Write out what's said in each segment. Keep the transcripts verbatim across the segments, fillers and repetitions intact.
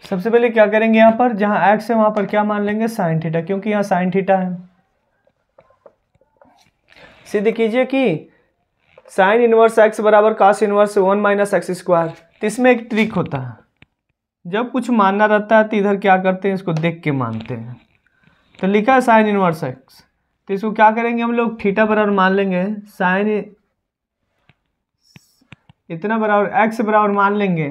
सबसे पहले क्या करेंगे, यहाँ पर जहाँ एक्स है वहाँ पर क्या मान लेंगे, साइन थीटा, क्योंकि यहाँ साइन थीटा है। सिद्ध कीजिए कि साइन इनवर्स एक्स बराबर cos inverse one minus x square. तो इसमें एक ट्रिक होता है, जब कुछ मानना रहता है तो इधर क्या करते हैं, इसको देख के मानते हैं। तो लिखा है साइन इनवर्स एक्स, तो इसको क्या करेंगे हम लोग, थीटा बराबर मान लेंगे, साइन इतना बराबर एक्स बराबर मान लेंगे,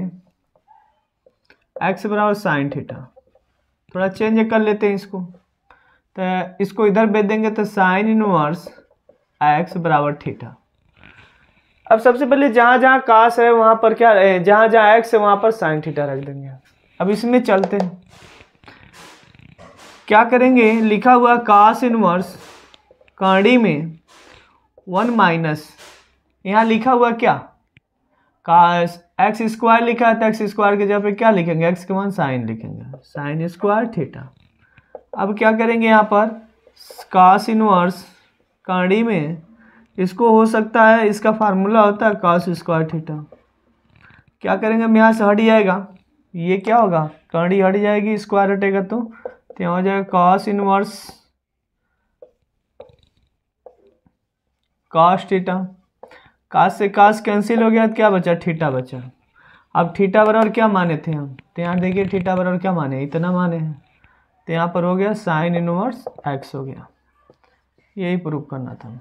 एक्स बराबर साइन थीटा। थोड़ा चेंज कर लेते हैं इसको, तो इसको इधर भेज देंगे तो साइन इनवर्स एक्स बराबर थीटा। अब सबसे पहले जहाँ जहाँ कास है वहाँ पर क्या, जहाँ जहाँ एक्स है वहाँ पर साइन थीटा रख देंगे। अब इसमें चलते हैं, क्या करेंगे, लिखा हुआ कास इनवर्स काड़ी में वन माइनस, यहाँ लिखा हुआ क्या, कास एक्स स्क्वायर लिखा है, तो एक्स स्क्वायर के जगह पे क्या लिखेंगे, एक्स के मान साइन लिखेंगे, साइन स्क्वायर थीटा। अब क्या करेंगे, यहाँ पर कास इनवर्स काड़ी में, इसको हो सकता है, इसका फार्मूला होता है कास स्क्वायर थीटा। क्या करेंगे, हम यहाँ से हट जाएगा, ये क्या होगा, काड़ी हट जाएगी, स्क्वायर हटेगा तो यहाँ हो जाएगा कास इनवर्स कास थीटा। कास से कास कैंसिल हो गया तो क्या बचा, थीटा बचा। अब थीटा बराबर क्या माने थे हम, तो यहाँ देखिए थीटा बराबर क्या माने, इतना माने हैं, तो यहाँ पर हो गया साइन इनवर्स एक्स हो गया। यही प्रूव करना था।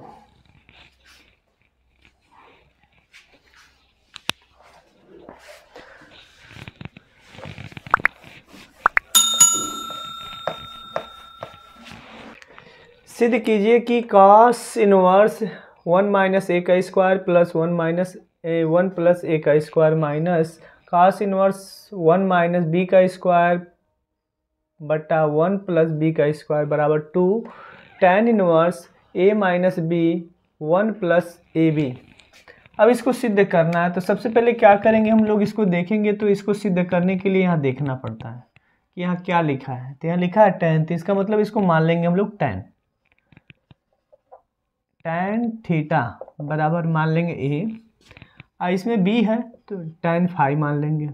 सिद्ध कीजिए कि cos inverse one minus a का square plus one minus a one plus a का square minus cos inverse one minus b का स्क्वायर बटा वन प्लस बी का स्क्वायर बराबर two tan inverse a minus b one plus a b. अब इसको सिद्ध करना है, तो सबसे पहले क्या करेंगे हम लोग, इसको देखेंगे, तो इसको सिद्ध करने के लिए यहाँ देखना पड़ता है कि यहाँ क्या लिखा है। तो यहाँ लिखा है टेन, तो इसका मतलब इसको मान लेंगे हम लोग टेन, टेन थीटा बराबर मान लेंगे ए, और इसमें बी है तो टेन फाइव मान लेंगे,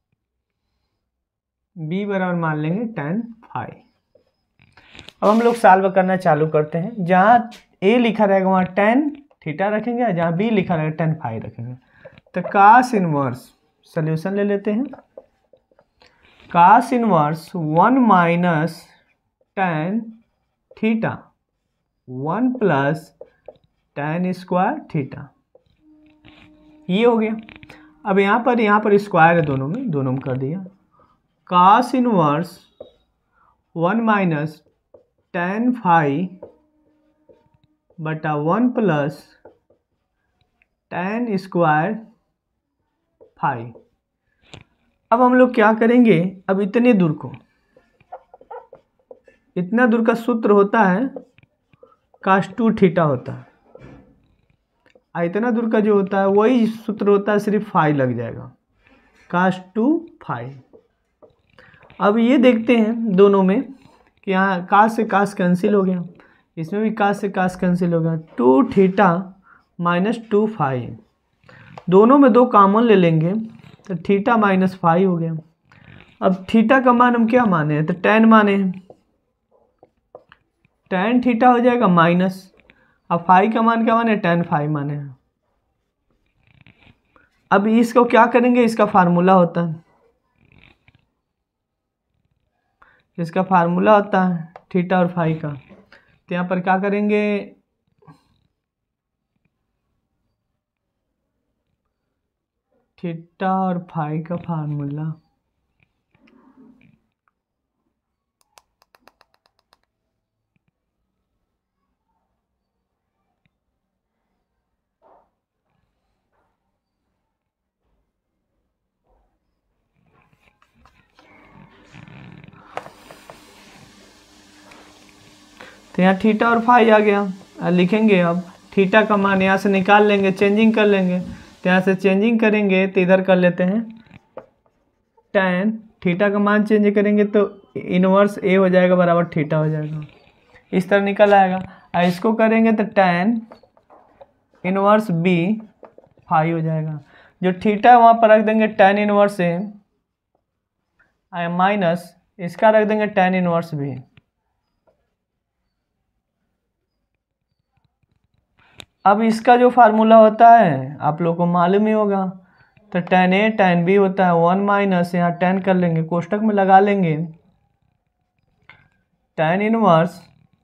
बी बराबर मान लेंगे टेन फाइव। अब हम लोग सॉल्व करना चालू करते हैं। जहाँ ए लिखा रहेगा वहाँ टेन थीटा रखेंगे, जहाँ बी लिखा रहेगा टेन फाइव रखेंगे। तो कास इनवर्स सॉल्यूशन ले लेते हैं। Cos inverse one minus tan theta one plus tan square theta, ये हो गया। अब यहाँ पर यहाँ पर स्क्वायर है दोनों में, दोनों में कर दिया। Cos inverse one minus tan five बटा one plus tan square five. अब हम लोग क्या करेंगे, अब इतने दूर को, इतना दूर का सूत्र होता है कास टू थीटा होता है, आ इतना दूर का जो होता है वही सूत्र होता है, सिर्फ फाइव लग जाएगा, कास टू फाइव। अब ये देखते हैं दोनों में कि यहाँ कास से कास कैंसिल हो गया, इसमें भी कास से कास कैंसिल हो गया, two theta minus two five, दोनों में दो कॉमन ले लेंगे तो थीटा माइनस फाइव हो गया। अब थीटा का मान हम क्या माने हैं, तो टेन माने हैं, टेन थीटा हो जाएगा माइनस, अब फाइव का मान क्या माने, टेन फाइव माने हैं। अब इसको क्या करेंगे, इसका फार्मूला होता है, इसका फार्मूला होता है थीटा और फाइव का। तो यहाँ पर क्या करेंगे, थीटा और फाइव का फार्मूला, तो यहाँ थीटा और फाइव आ गया। आ लिखेंगे अब थीटा का मान यहाँ से निकाल लेंगे, चेंजिंग कर लेंगे, तो यहाँ से चेंजिंग करेंगे तो इधर कर लेते हैं टेन, थीटा का मान चेंज करेंगे तो इनवर्स ए हो जाएगा बराबर थीटा हो जाएगा, इस तरह निकल आएगा। और इसको करेंगे तो टेन इनवर्स बी फाइव हो जाएगा, जो थीटा है वहाँ पर रख देंगे टेन इनवर्स ए, माइनस इसका रख देंगे टेन इनवर्स भी। अब इसका जो फार्मूला होता है आप लोग को मालूम ही होगा, तो टेन ए टेन बी होता है वन माइनस, यहाँ टेन कर लेंगे, कोष्टक में लगा लेंगे टेन इनवर्स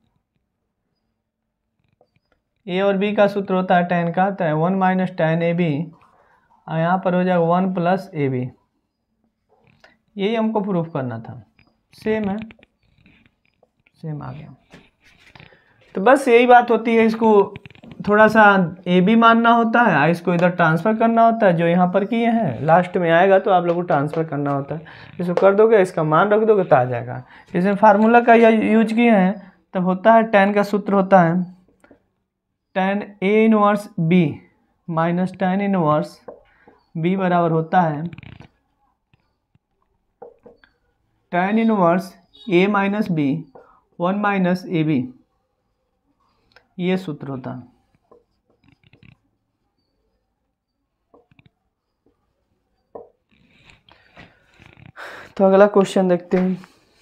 ए और बी का सूत्र होता है टेन का, तो one minus tan a b, और यहाँ पर हो जाएगा वन प्लस ए बी। यही हमको प्रूफ करना था। सेम है, सेम आ गया। तो बस यही बात होती है, इसको थोड़ा सा ए बी मानना होता है, इसको इधर ट्रांसफ़र करना होता है, जो यहाँ पर किए हैं लास्ट में आएगा तो आप लोग को ट्रांसफ़र करना होता है। इसको कर दोगे, इसका मान रख दोगे तो आ जाएगा। इसमें फार्मूला का यह यूज किए हैं, तब होता है टेन का सूत्र होता है tan a inverse b minus tan inverse b बराबर होता है tan inverse a minus b one minus a b, ये सूत्र होता है। तो अगला क्वेश्चन देखते हैं।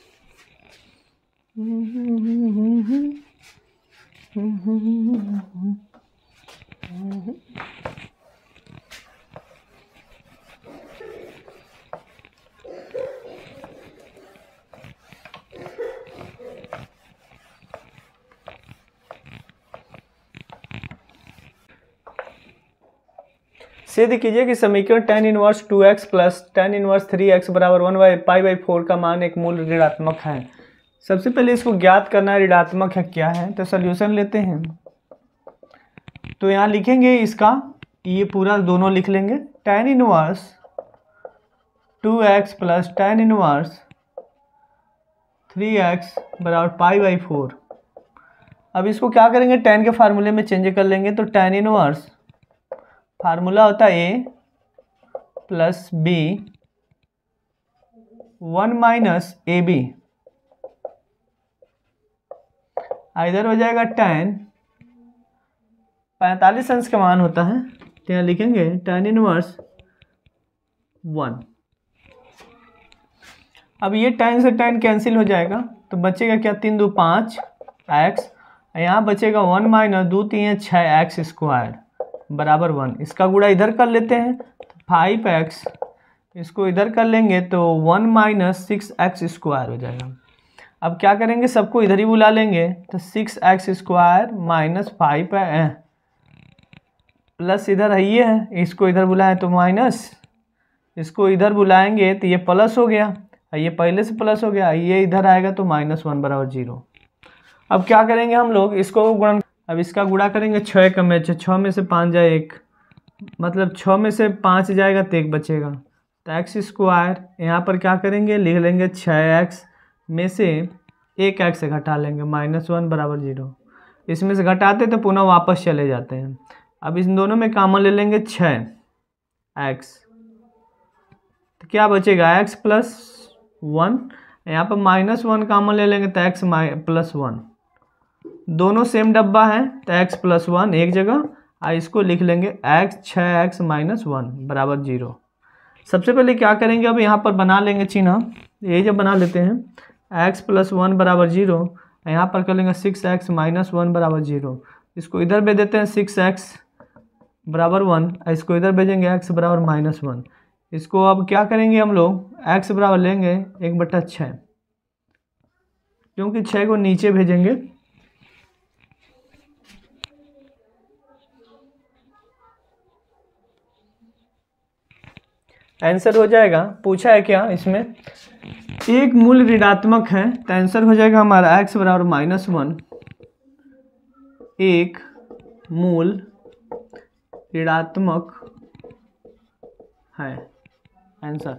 सिद्ध कीजिए कि समीकरण tan inverse two x plus tan inverse three x बराबर one by pi by four का मान एक मूल ऋणात्मक है। सबसे पहले इसको ज्ञात करना है ऋणात्मक है क्या है, तो सॉल्यूशन लेते हैं। तो यहाँ लिखेंगे इसका, ये पूरा दोनों लिख लेंगे, tan inverse two x plus tan inverse three x बराबर पाई बाई फोर। अब इसको क्या करेंगे, टेन के फार्मूले में चेंज कर लेंगे। तो टेन इनवर्स फार्मूला होता है a plus b one minus a b, इधर हो जाएगा टेन, पैंतालीस अंश का मान होता है, तो यहाँ लिखेंगे टेन इनवर्स वन। अब ये टेन से टेन कैंसिल हो जाएगा, तो बचेगा क्या, तीन दो पाँच एक्स, यहाँ बचेगा वन माइनस दो तीन छः एक्स स्क्वायर बराबर वन। इसका गुणा इधर कर लेते हैं, तो फाइव एक्स, इसको इधर कर लेंगे तो one minus six x square हो जाएगा। अब क्या करेंगे, सबको इधर ही बुला लेंगे, तो six x square minus five plus इधर है ये है, इसको इधर बुलाएं तो माइनस, इसको इधर बुलाएंगे तो ये प्लस हो गया, ये पहले से प्लस हो गया, ये इधर आएगा तो माइनस वन बराबर जीरो। अब क्या करेंगे हम लोग, इसको गुणन, अब इसका गुणा करेंगे छः का में, छः में से पाँच जाए एक, मतलब छः में से पाँच जाएगा तो एक बचेगा, तो एक्स स्क्वायर, यहाँ पर क्या करेंगे, लिख लेंगे छः एक्स में से एक एक्स से घटा लेंगे, माइनस वन बराबर जीरो। इसमें से घटाते तो पुनः वापस चले जाते हैं। अब इन दोनों में कॉमन ले लेंगे छः एक्स, तो क्या बचेगा एक्स प्लस वन, यहाँ पर माइनस वन कॉमन ले लेंगे तो एक्स प्लस वन, दोनों सेम डब्बा है तो एक्स प्लस वन एक जगह, और इसको लिख लेंगे एक्स छः एक्स माइनस वन बराबर जीरो। सबसे पहले क्या करेंगे, अब यहाँ पर बना लेंगे चिन्ह, ये जब बना लेते हैं एक्स प्लस वन बराबर जीरो, यहाँ पर कर लेंगे सिक्स एक्स माइनस वन बराबर जीरो, इसको इधर भेज देते हैं सिक्स एक्स बराबर वन, इसको इधर भेजेंगे एक्स बराबर माइनस वन। इसको अब क्या करेंगे हम लोग, एक्स बराबर लेंगे एक बट्टा छः, क्योंकि छः को नीचे भेजेंगे, आंसर हो जाएगा। पूछा है क्या इसमें, एक मूल ऋणात्मक है, तो आंसर हो जाएगा हमारा एक्स बराबर माइनस वन, एक मूल ऋणात्मक है आंसर।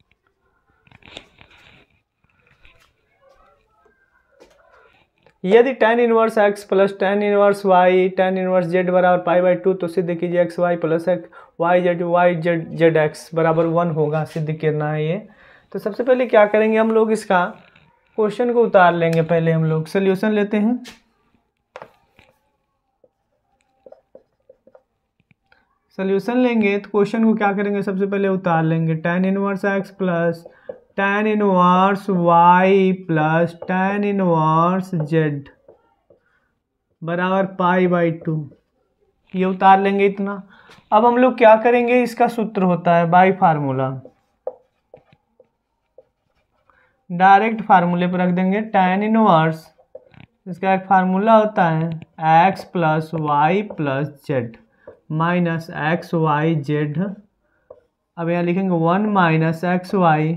यदि tan inverse x plus tan inverse y tan inverse z बराबर पाई बाई टू, तो सिद्ध कीजिए x y plus x y z y z z x बराबर वन होगा, सिद्ध करना है ये। तो सबसे पहले क्या करेंगे हम लोग, इसका क्वेश्चन को उतार लेंगे, पहले हम लोग सोल्यूशन लेते हैं। सोल्यूशन लेंगे तो क्वेश्चन को क्या करेंगे, सबसे पहले उतार लेंगे, tan inverse x plus tan inverse y plus tan inverse z बराबर पाई बाई टू, ये उतार लेंगे इतना। अब हम लोग क्या करेंगे, इसका सूत्र होता है बाई फार्मूला, डायरेक्ट फार्मूले पर रख देंगे। टेन इनवर्स, इसका एक फार्मूला होता है x plus y plus z minus x y z. अब यहाँ लिखेंगे one minus x y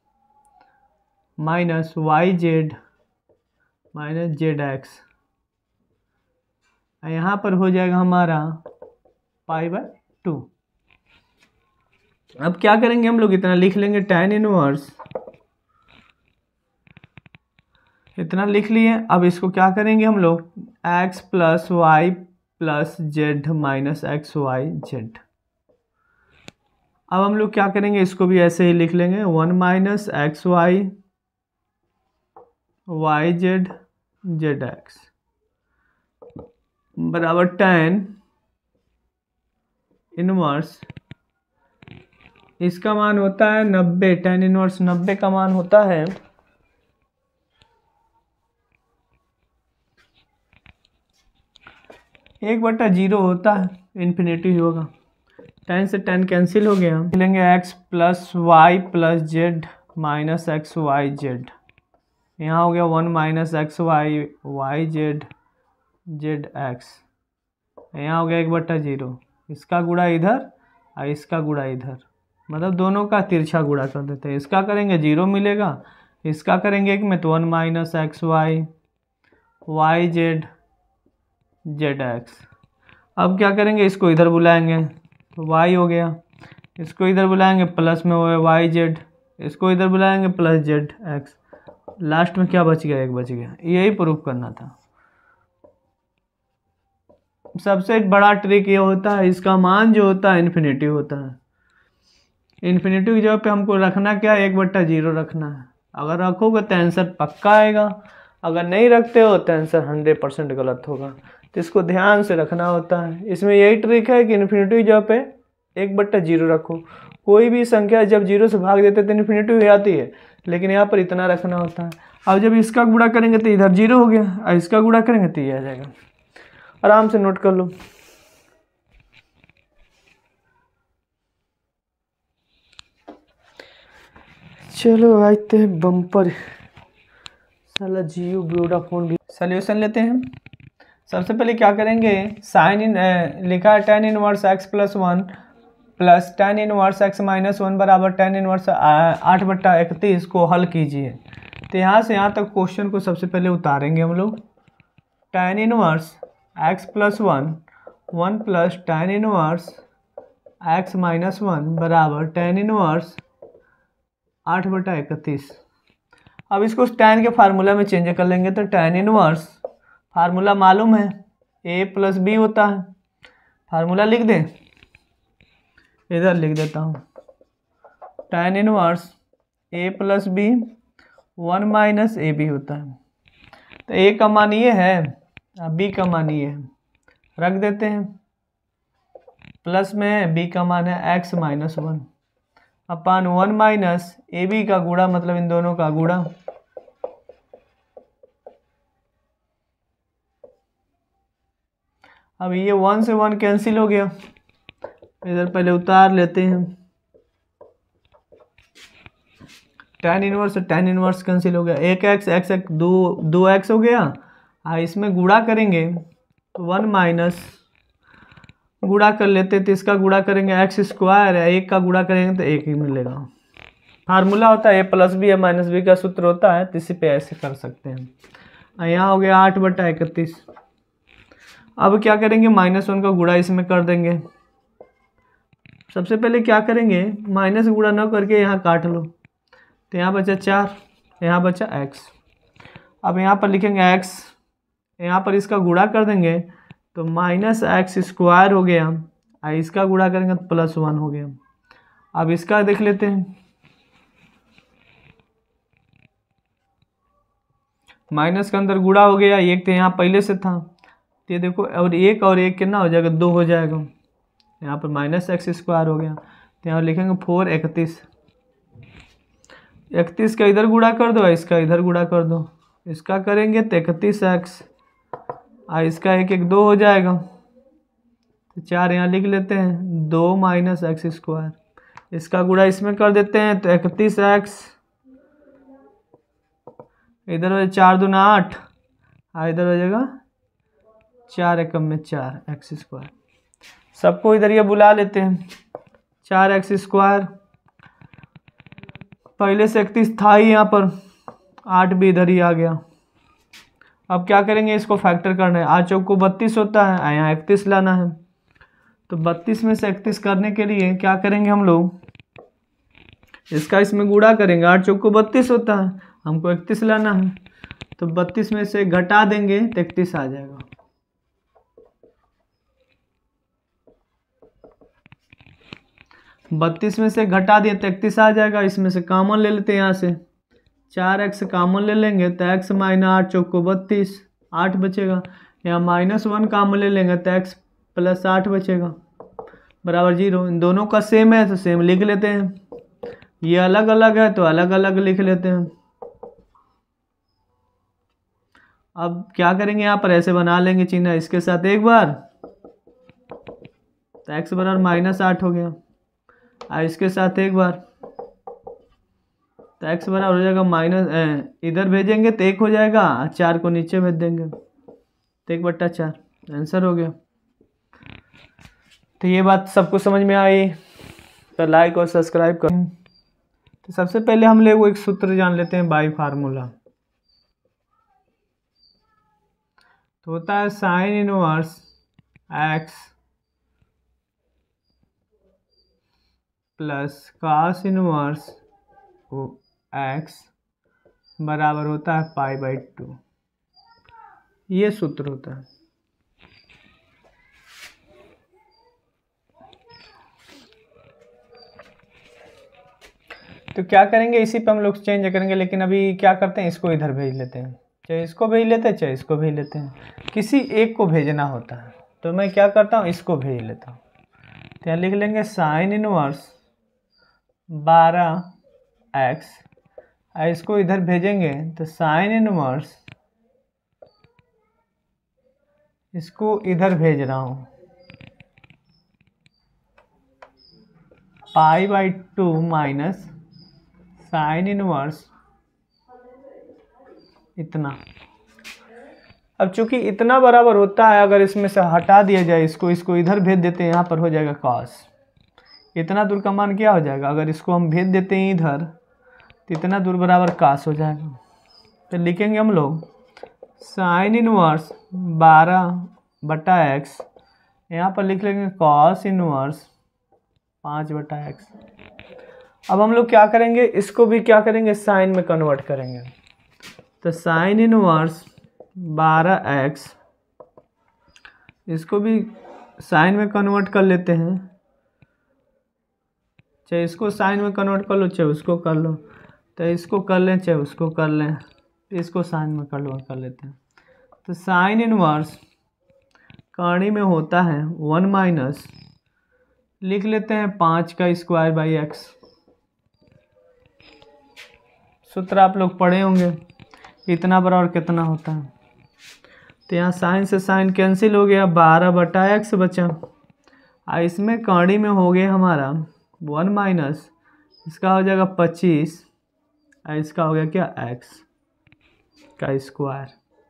minus y z minus z x, यहाँ पर हो जाएगा हमारा पाई बाय टू। अब क्या करेंगे हम लोग, इतना लिख लेंगे टेन इनवर्स, इतना लिख लिए। अब इसको क्या करेंगे हम लोग, x plus y plus z minus x y z. अब हम लोग क्या करेंगे, इसको भी ऐसे ही लिख लेंगे one minus x y y z z x बराबर टेन इनवर्स, इसका मान होता है नब्बे, टेन इनवर्स नब्बे का मान होता है एक बटा जीरो होता है, इन्फिनिटी होगा। टेन से टेन कैंसिल हो गया, लेंगे x plus y plus z minus x y z, यहाँ हो गया one minus x y y z z x, यहाँ हो गया एक बट्टा जीरो, इसका गुणा इधर और इसका गुणा इधर, मतलब दोनों का तिरछा गुणा कर देते हैं। इसका करेंगे जीरो मिलेगा, इसका करेंगे एक में तो one minus x y y z z x. अब क्या करेंगे, इसको इधर बुलाएंगे तो वाई हो गया, इसको इधर बुलाएंगे प्लस में वो वाई जेड, इसको इधर बुलाएंगे प्लस जेड एक्स, लास्ट में क्या बच गया, एक बच गया। यही प्रूफ करना था। सबसे बड़ा ट्रिक ये होता है, इसका मान जो होता है इन्फिनिटी होता है। इन्फिनिटी की जगह पे हमको रखना क्या है, एक बट्टा जीरो रखना है। अगर रखोगे तो आंसर पक्का आएगा, अगर नहीं रखते हो तो आंसर हंड्रेड परसेंट गलत होगा। तो इसको ध्यान से रखना होता है। इसमें यही ट्रिक है कि इन्फिनिटी की जगह पे एक बट्टा जीरो रखो। कोई भी संख्या जब जीरो से भाग देते तो इन्फिनिटी हो जाती है, लेकिन यहाँ पर इतना रखना होता है। अब जब इसका गुणा करेंगे तो इधर जीरो हो गया, और इसका गुणा करेंगे तो ये आ जाएगा। आराम से नोट कर लो। चलो आते हैं बम्पर, साला जियो वोडाफोन भी। सोल्यूशन लेते हैं। सबसे पहले क्या करेंगे, साइन इन लिखा है tan inverse x plus one plus tan inverse x minus one बराबर टेन इनवर्स आठ बट्टा इकतीस को हल कीजिए। तो यहाँ से यहाँ तक क्वेश्चन को सबसे पहले उतारेंगे हम लोग। Tan inverse x plus one one plus tan inverse x minus one बराबर टेन इनवर्स आठ बटा इकतीस। अब इसको टेन के फार्मूला में चेंज कर लेंगे। तो टेन इनवर्स फार्मूला मालूम है, ए प्लस बी होता है। फार्मूला लिख दें, इधर लिख देता हूँ। Tan inverse a plus b one minus a b होता है। तो ए का मान ये है, बी का मान ये है, रख देते हैं। प्लस में बी का मान है x minus one upon one minus a b का गुणा, मतलब इन दोनों का गुणा। अब ये वन से वन कैंसिल हो गया, इधर पहले उतार लेते हैं। Tan inverse tan inverse cancel हो गया, एक एक्स एक्स एक दो दो एक्स हो गया। आ इसमें गुणा करेंगे तो वन माइनस गुणा कर लेते, तो इसका गुणा करेंगे एक्स स्क्वायर है, एक का गुणा करेंगे तो एक ही मिलेगा। फार्मूला होता है ए प्लस बी या माइनस बी का सूत्र होता है, तो इसी पे ऐसे कर सकते हैं। यहाँ हो गया आठ बटा इकतीस। अब क्या करेंगे, माइनस वन का गुणा इसमें कर देंगे। सबसे पहले क्या करेंगे, माइनस गुणा न करके यहाँ काट लो, तो यहाँ बचा चार, यहाँ बचा एक्स। अब यहाँ पर लिखेंगे एक्स, यहाँ पर इसका गुणा कर देंगे तो माइनस एक्स स्क्वायर हो गया, और इसका गुणा करेंगे तो प्लस वन हो गया। अब इसका देख लेते हैं, माइनस के अंदर गुणा हो गया, एक तो यहाँ पहले से था, तो ये देखो, और एक और एक कितना हो जाएगा, दो हो जाएगा। यहाँ पर माइनस एक्स स्क्वायर हो गया, तो यहाँ लिखेंगे फोर इकतीस। इकतीस का इधर गुणा कर दो और इसका इधर गुणा कर दो, इसका करेंगे तो इकतीस एक्स और इसका एक एक दो हो जाएगा, तो चार यहाँ लिख लेते हैं, दो माइनस एक्स स्क्वायर, इसका गुणा इसमें कर देते हैं तो इकतीस एक्स, इधर हो जाए चार दूना आठ और इधर हो जाएगा चार एकम में चार एक्स स्क्वायर। सबको इधर ये बुला लेते हैं, चार एक्स स्क्वायर, पहले से इकतीस था ही यहाँ पर, आठ भी इधर ही आ गया। अब क्या करेंगे, इसको फैक्टर करना है, आठ चौक को बत्तीस होता है, यहाँ इकतीस लाना है, तो बत्तीस में से इकतीस करने के लिए क्या करेंगे हम लोग, इसका इसमें गुणा करेंगे, आठ चौक को बत्तीस होता है, हमको इकतीस लाना है, तो बत्तीस में से घटा देंगे तो इकतीस आ जाएगा। बत्तीस में से घटा दिए तो इकतीस आ जाएगा, इसमें से कॉमन ले लेते हैं, यहाँ से चार एक्स कॉमन ले लेंगे तो एक्स माइनस आठ चौक को बत्तीस, आठ बचेगा, यहाँ माइनस वन कॉमन ले लेंगे तो एक्स प्लस आठ बचेगा बराबर जीरो। इन दोनों का सेम है तो सेम लिख लेते हैं, ये अलग अलग है तो अलग अलग लिख लेते हैं। अब क्या करेंगे, यहाँ पर ऐसे बना लेंगे चिन्ह, इसके साथ एक बार तो एक्स बराबर माइनस आठ हो गया, और इसके साथ एक बार तो एक्स बराबर हो जाएगा माइनस, इधर भेजेंगे तो एक हो जाएगा, चार को नीचे भेज देंगे तो एक बट्टा चार, आंसर हो गया। तो ये बात सबको समझ में आई तो लाइक और सब्सक्राइब करें। तो सबसे पहले हम लोग एक सूत्र जान लेते हैं, बाई फार्मूला। तो होता है sine inverse x plus cos inverse x बराबर होता है पाई बाई टू, ये सूत्र होता है। तो क्या करेंगे, इसी पे हम लोग चेंज करेंगे, लेकिन अभी क्या करते हैं, इसको इधर भेज लेते हैं, चाहे इसको भेज लेते हैं चाहे इसको भेज लेते हैं, किसी एक को भेजना होता है, तो मैं क्या करता हूँ, इसको भेज लेता हूँ। तो यहाँ लिख लेंगे साइन इनवर्स बारह एक्स, और इसको इधर भेजेंगे तो साइन इनवर्स, इसको इधर भेज रहा हूँ pi by two minus sine inverse इतना। अब चूंकि इतना बराबर होता है, अगर इसमें से हटा दिया जाए इसको, इसको इधर भेज देते हैं, यहाँ पर हो जाएगा कॉस, इतना दूर का मान क्या हो जाएगा, अगर इसको हम भेज देते हैं इधर तो इतना दूर बराबर कॉस हो जाएगा। तो लिखेंगे हम लोग साइन इनवर्स बारह बटा एक्स, यहाँ पर लिख लेंगे कॉस इनवर्स पाँच बटा एक्स। अब हम लोग क्या करेंगे, इसको भी क्या करेंगे, साइन में कन्वर्ट करेंगे, तो साइन इनवर्स बारह एक्स, इसको भी साइन में कन्वर्ट कर लेते हैं, चाहे इसको साइन में कन्वर्ट कर लो चाहे उसको कर लो, तो इसको कर लें चाहे उसको कर लें, इसको साइन में कन्वर्ट कर लेते हैं। तो साइन इनवर्स कर्ण में होता है वन माइनस, लिख लेते हैं पाँच का स्क्वायर बाई एक्स। सूत्र आप लोग पढ़े होंगे, इतना बराबर कितना होता है, तो यहाँ साइन से साइन कैंसिल हो गया, बारह बटा एक्स बचा, और इसमें कौड़ी में हो गया हमारा वन माइनस, इसका हो जाएगा पच्चीस, और इसका हो गया क्या, एक्स का स्क्वायर।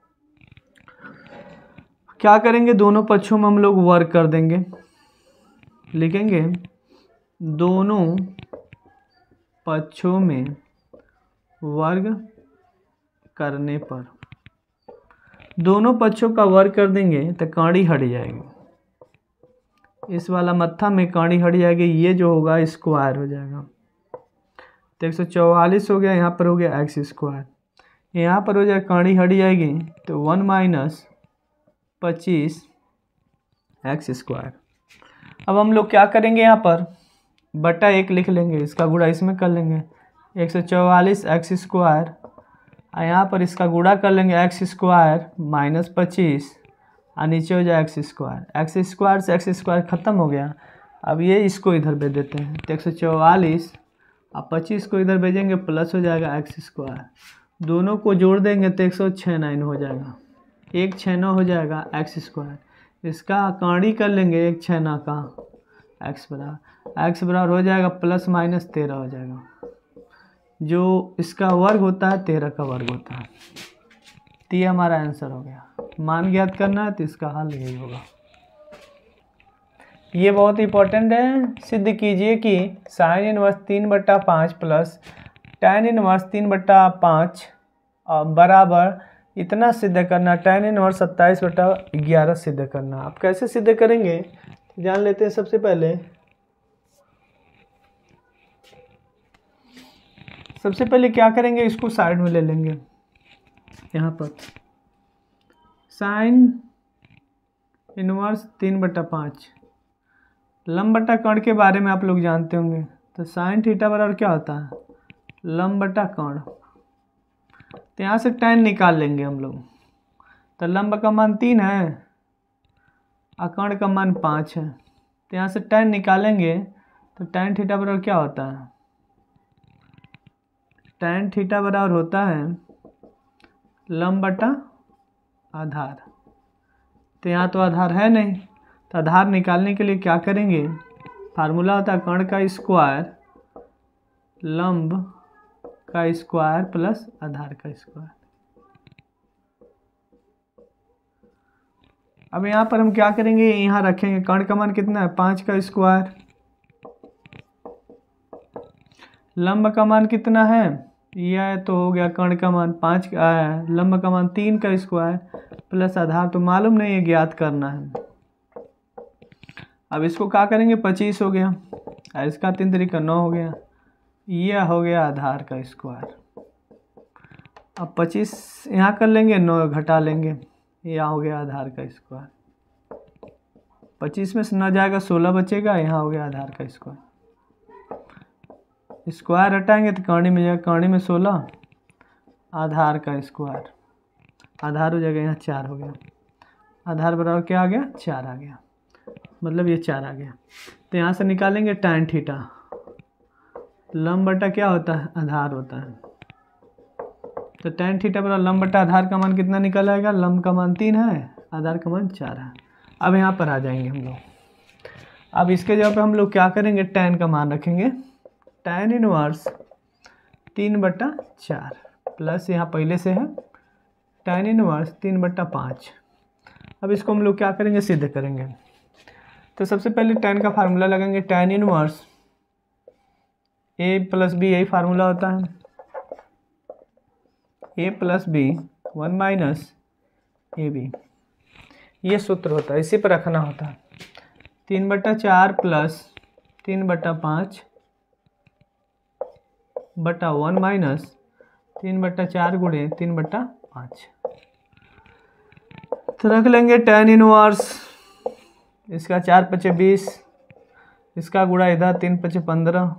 क्या करेंगे, दोनों पक्षों में हम लोग वर्ग कर देंगे, लिखेंगे दोनों पक्षों में वर्ग करने पर, दोनों पक्षों का वर्ग कर देंगे तो कौड़ी हट जाएगी, इस वाला मत्था में कौड़ी हट जाएगी, ये जो होगा स्क्वायर हो जाएगा, तो एक सौ चौवालीस हो गया, यहाँ पर हो गया एक्स स्क्वायर, यहाँ पर हो जाएगा कौड़ी हट जाएगी तो वन माइनस पच्चीस एक्स स्क्वायर। अब हम लोग क्या करेंगे, यहाँ पर बटा एक लिख लेंगे, इसका गुणा इसमें कर लेंगे, एक सौ चौवालीस एक्स स्क्वायर, और यहाँ पर इसका गुणा कर लेंगे एक्स स्क्वायर माइनस पच्चीस, और नीचे हो जाए एक्स स्क्वायर, एक्स स्क्वायर से एक्स स्क्वायर ख़त्म हो गया। अब ये इसको इधर भेज देते हैं, तो एक सौ चौवालीस अब पच्चीस को इधर भेजेंगे प्लस हो जाएगा एक्स स्क्वायर, दोनों को जोड़ देंगे तो एक सौ छः नाइन हो जाएगा, एक छः नौ हो जाएगा एक्स स्क्वायर। इसका कौड़ी कर लेंगे एक छः नौ का एक्स बराबर एक्स बराबर हो जाएगा प्लस माइनस तेरह हो जाएगा, जो इसका वर्ग होता है तेरह का वर्ग होता है। तो ये हमारा आंसर हो गया। मान ज्ञात करना है तो इसका हल यही होगा। ये बहुत इंपॉर्टेंट है। सिद्ध कीजिए कि साइन इनवर्स तीन बट्टा पाँच प्लस टैन इनवर्स तीन बट्टा पाँच बराबर इतना सिद्ध करना, टैन इनवर्स सत्ताईस बट्टा ग्यारह सिद्ध करना। आप कैसे सिद्ध करेंगे जान लेते हैं। सबसे पहले सबसे पहले क्या करेंगे, इसको साइड में ले लेंगे। यहाँ पर साइन इनवर्स तीन बट्टा पाँच, लंब बट्टा कर्ण के बारे में आप लोग जानते होंगे। तो साइन थीटा बराबर क्या होता है, लंब बट्टा कर्ण। तो यहाँ से टैन निकाल लेंगे हम लोग। तो लंब का मान तीन है और कर्ण का मान पाँच है। तो यहाँ से टैन निकालेंगे तो टैन थीटा बराबर क्या होता है, टैन थीटा बराबर होता है लंब बटा आधार। तो यहाँ तो आधार है नहीं, तो आधार निकालने के लिए क्या करेंगे, फार्मूला होता है कर्ण का स्क्वायर लंब का स्क्वायर प्लस आधार का स्क्वायर। अब यहाँ पर हम क्या करेंगे, यहाँ रखेंगे कर्ण का मान कितना है पाँच का स्क्वायर, लंब का मान कितना है, यह तो हो गया कर्ण का मान पाँच का है, लंब का मान तीन का स्क्वायर प्लस आधार तो मालूम नहीं है, ज्ञात करना है। अब इसको क्या करेंगे, पच्चीस हो गया, इसका तीन तरीका नौ हो गया, यह हो गया आधार का स्क्वायर। अब पच्चीस यहाँ कर लेंगे, नौ घटा लेंगे, यहाँ हो गया आधार का स्क्वायर। पच्चीस में से न जाएगा सोलह बचेगा, यहाँ हो गया आधार का स्क्वायर। स्क्वायर हटाएंगे तो कौड़ी में जाएगा, कौड़ी में सोलह आधार का स्क्वायर, आधार हो जाएगा यहाँ चार हो गया, आधार बराबर क्या आ गया, चार आ गया, मतलब ये चार आ गया। तो यहाँ से निकालेंगे टैन थीटा, लंब बटा क्या होता है, आधार होता है। तो टैन थीटा बराबर लंब बटा आधार का मान कितना निकल आएगा, लंब का मान तीन है, आधार का मान चार है। अब यहाँ पर आ जाएंगे हम लोग। अब इसके जगह पे हम लोग क्या करेंगे, टैन का मान रखेंगे, टैन इनवर्स तीन बट्टा चार प्लस यहाँ पहले से है टैन इनवर्स तीन बट्टा पाँच। अब इसको हम लोग क्या करेंगे, सिद्ध करेंगे। तो सबसे पहले टैन का फार्मूला लगाएंगे, tan inverse a plus b, यही फार्मूला होता है, a plus b one minus a b, ये सूत्र होता है, इसी पर रखना होता है। तीन बट्टा चार प्लस तीन बट्टा पाँच बटा वन माइनस तीन बट्टा चार गुणे तीन बट्टा पाँच। तो रख लेंगे टैन इनवर्स, इसका चार पचे बीस, इसका गुणा इधर तीन पचे पंद्रह,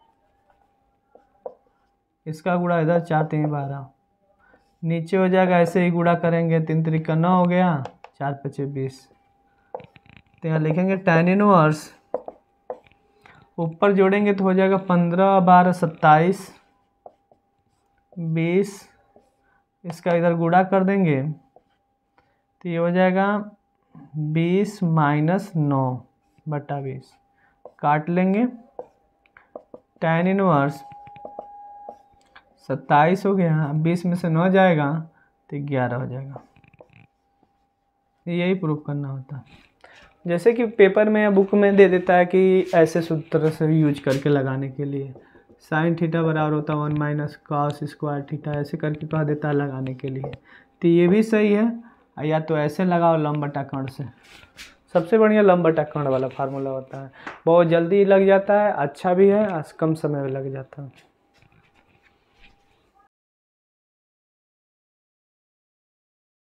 इसका गुणा इधर चार तीन बारह, नीचे हो जाएगा ऐसे ही गुणा करेंगे, तीन तरीका नौ हो गया, चार पचे बीस। तो यहाँ लिखेंगे टैन इनवर्स, ऊपर जोड़ेंगे तो हो जाएगा पंद्रह बारह सत्ताईस, बीस, इसका इधर गुणा कर देंगे तो ये हो जाएगा बीस माइनस नौ बटा बीस, काट लेंगे, टैन इनवर्स सत्ताईस हो गया, बीस में से नौ जाएगा तो ग्यारह हो जाएगा। यही प्रूफ करना होता है। जैसे कि पेपर में या बुक में दे देता है कि ऐसे सूत्र से यूज करके लगाने के लिए, साइन थीटा बराबर होता है one minus cos square theta, ऐसे करके कह देता है लगाने के लिए। तो ये भी सही है, या तो ऐसे लगाओ लंब बटा कर्ण से, सबसे बढ़िया लंब बटा कर्ण वाला फार्मूला होता है, बहुत जल्दी लग जाता है, अच्छा भी है, कम समय में लग जाता है।